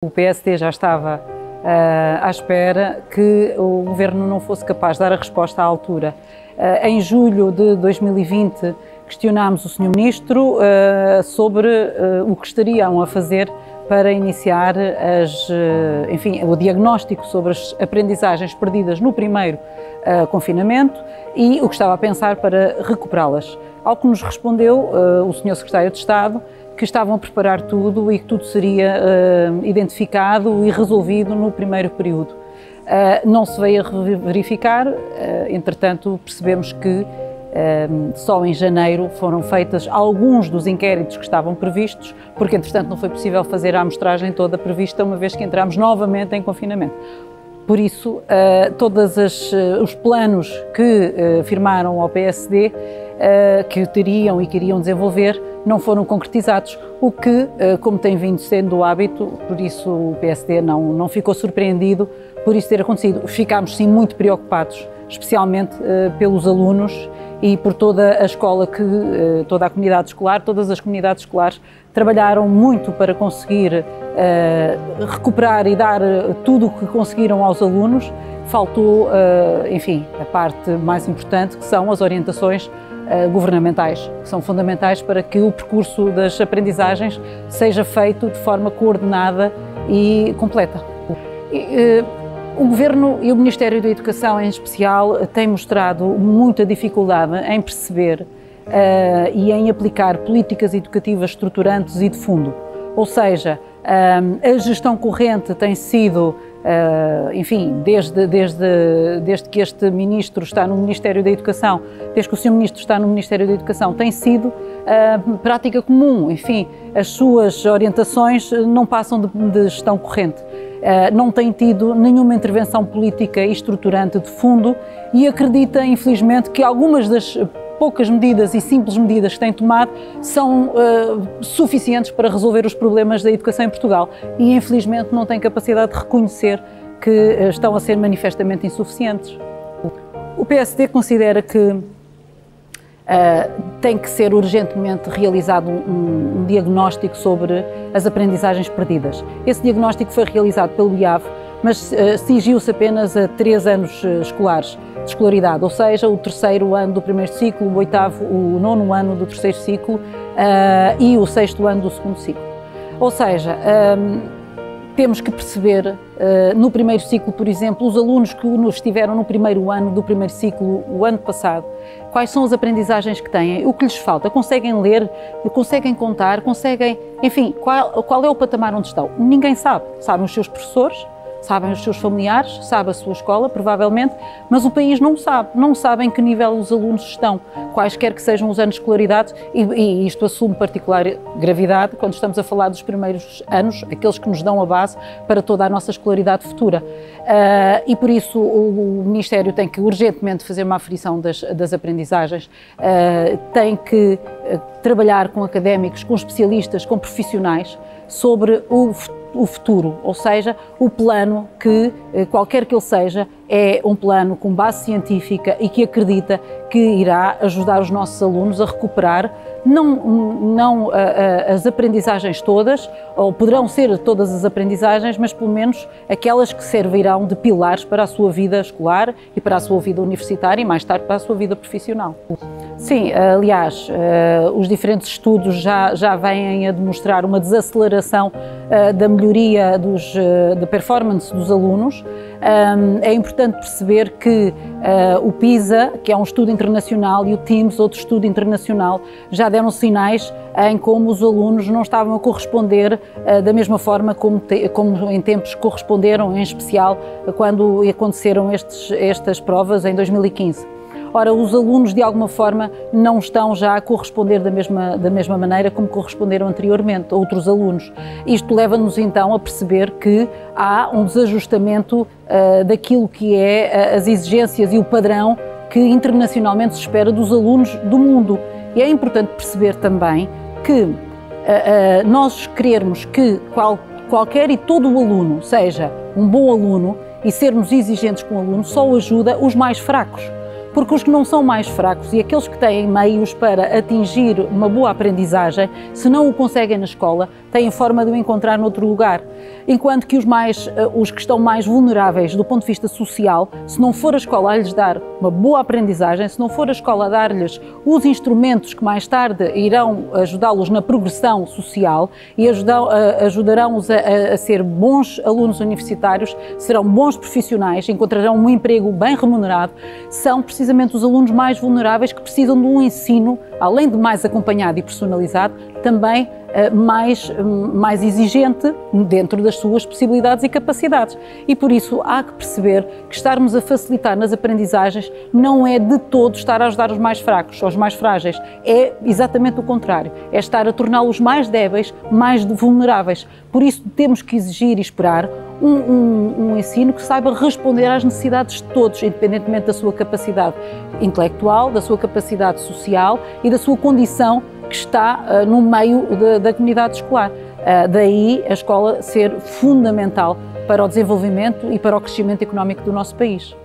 O PSD já estava à espera que o Governo não fosse capaz de dar a resposta à altura. Em julho de 2020, questionámos o Sr. Ministro sobre o que estariam a fazer para iniciar o diagnóstico sobre as aprendizagens perdidas no primeiro confinamento e o que estava a pensar para recuperá-las. Ao que nos respondeu o Sr. Secretário de Estado que estavam a preparar tudo e que tudo seria identificado e resolvido no primeiro período. Não se veio a verificar, entretanto percebemos que só em janeiro foram feitos alguns dos inquéritos que estavam previstos, porque entretanto não foi possível fazer a amostragem toda prevista, uma vez que entramos novamente em confinamento. Por isso, todos os planos que firmaram ao PSD, que teriam e queriam desenvolver, não foram concretizados, o que, como tem vindo sendo o hábito, por isso o PSD não ficou surpreendido por isso ter acontecido. Ficámos sim muito preocupados, especialmente pelos alunos e por toda a escola, toda a comunidade escolar, todas as comunidades escolares trabalharam muito para conseguir recuperar e dar tudo o que conseguiram aos alunos. Faltou, a parte mais importante, que são as orientações governamentais, que são fundamentais para que o percurso das aprendizagens seja feito de forma coordenada e completa. O Governo e o Ministério da Educação, em especial, têm mostrado muita dificuldade em perceber e em aplicar políticas educativas estruturantes e de fundo. Ou seja, a gestão corrente tem sido, desde que este Ministro está no Ministério da Educação, desde que o Sr. Ministro está no Ministério da Educação, tem sido prática comum. Enfim, as suas orientações não passam de gestão corrente. Não tem tido nenhuma intervenção política e estruturante de fundo e acredita, infelizmente, que algumas das poucas medidas e simples medidas que tem tomado são suficientes para resolver os problemas da educação em Portugal e, infelizmente, não tem capacidade de reconhecer que estão a ser manifestamente insuficientes. O PSD considera que tem que ser urgentemente realizado um diagnóstico sobre as aprendizagens perdidas. Esse diagnóstico foi realizado pelo IAV, mas cingiu-se apenas a 3 anos escolares de escolaridade, ou seja, o 3º ano do primeiro ciclo, o 9º ano do 3º ciclo e o 6º ano do 2º ciclo. Ou seja, temos que perceber, no primeiro ciclo, por exemplo, os alunos que estiveram no primeiro ano do primeiro ciclo o ano passado, quais são as aprendizagens que têm, o que lhes falta, conseguem ler, conseguem contar, conseguem, enfim, qual é o patamar onde estão? Ninguém sabe. Sabem os seus professores, sabem os seus familiares, sabe a sua escola, provavelmente, mas o país não sabe. Não sabe em que nível os alunos estão, quaisquer que sejam os anos de escolaridade, e isto assume particular gravidade quando estamos a falar dos primeiros anos, aqueles que nos dão a base para toda a nossa escolaridade futura. E por isso o Ministério tem que urgentemente fazer uma aferição das aprendizagens, tem que trabalhar com académicos, com especialistas, com profissionais sobre o futuro, ou seja, o plano que, qualquer que ele seja, é um plano com base científica e que acredita que irá ajudar os nossos alunos a recuperar não as aprendizagens todas, ou poderão ser todas as aprendizagens, mas pelo menos aquelas que servirão de pilares para a sua vida escolar e para a sua vida universitária e mais tarde para a sua vida profissional. Sim, aliás, os diferentes estudos já vêm a demonstrar uma desaceleração da melhoria da performance dos alunos. É importante perceber que o PISA, que é um estudo internacional, e o TIMSS, outro estudo internacional, já deram sinais em como os alunos não estavam a corresponder da mesma forma como em tempos corresponderam, em especial quando aconteceram estas provas em 2015. Ora, os alunos, de alguma forma, não estão já a corresponder da mesma maneira como corresponderam anteriormente, outros alunos. Isto leva-nos, então, a perceber que há um desajustamento daquilo que é as exigências e o padrão que internacionalmente se espera dos alunos do mundo. E é importante perceber também que nós querermos que qualquer e todo o aluno seja um bom aluno e sermos exigentes com o aluno só ajuda os mais fracos. Porque os que não são mais fracos e aqueles que têm meios para atingir uma boa aprendizagem, se não o conseguem na escola, têm forma de o encontrar noutro lugar. Enquanto que os que estão mais vulneráveis do ponto de vista social, se não for a escola a lhes dar uma boa aprendizagem, se não for a escola a dar-lhes os instrumentos que mais tarde irão ajudá-los na progressão social e ajudarão-os a ser bons alunos universitários, serão bons profissionais, encontrarão um emprego bem remunerado, são precisamente os alunos mais vulneráveis que precisam de um ensino, além de mais acompanhado e personalizado, também mais exigente dentro das suas possibilidades e capacidades. E por isso há que perceber que estarmos a facilitar nas aprendizagens não é de todo estar a ajudar os mais fracos ou os mais frágeis, é exatamente o contrário, é estar a torná-los mais débeis, mais vulneráveis. Por isso temos que exigir e esperar um ensino que saiba responder às necessidades de todos, independentemente da sua capacidade intelectual, da sua capacidade social e da sua condição que está no meio da comunidade escolar. Daí a escola ser fundamental para o desenvolvimento e para o crescimento económico do nosso país.